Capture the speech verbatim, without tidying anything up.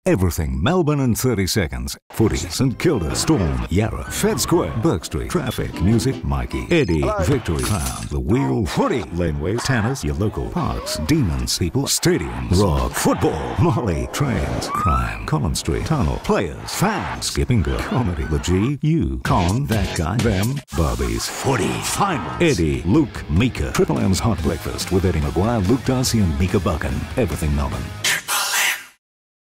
Everything Melbourne in thirty seconds. Footy, St Kilda, Storm, Yarra, Fed Square, Burke Street, Traffic, Music, Mikey, Eddie, Hello. Victory, Crown, The Wheel, Footy, Laneway, Tannis, your local parks, Demons, People, Stadiums, Rock, Football, Molly, Trains, Crime, Collins Street, Tunnel, Players, Fans, Skipping Girl, Comedy, The G, You, Con, That Guy, Them, Barbies, Footy, Finals, Eddie, Luke, Mieke, Triple M's Hot Breakfast with Eddie McGuire, Luke, Darcy and Mieke Buchan. Everything Melbourne.